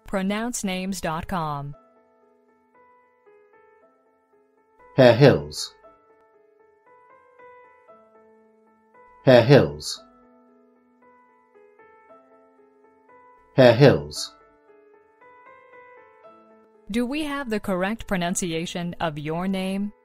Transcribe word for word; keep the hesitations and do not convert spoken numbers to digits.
pronounce names dot com. Hare Hills. Hare Hills. Hare Hills. Do we have the correct pronunciation of your name?